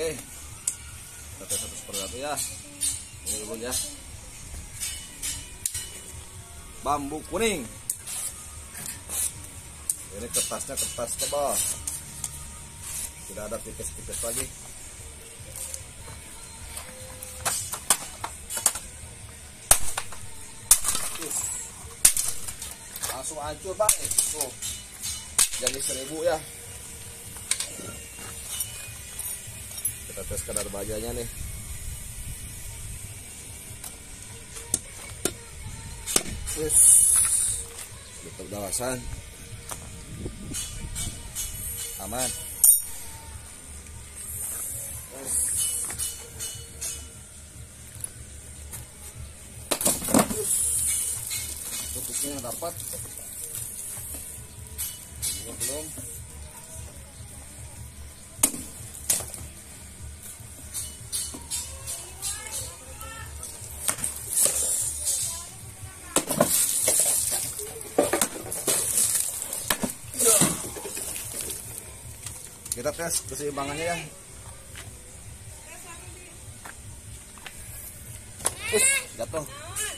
Oke, kita tes satu persatu ya. Ini dulu ya. Bambu kuning. Ini kertasnya kertas tebal, tidak ada tipis-tipis lagi. Langsung hancur Bang. Tuh, jadi 1000 ya. Kita tes kadar bajanya nih. Tutup dawasan. Aman. Tutupnya dapat. Belum. Kita tes keseimbangannya ya. Jatuh.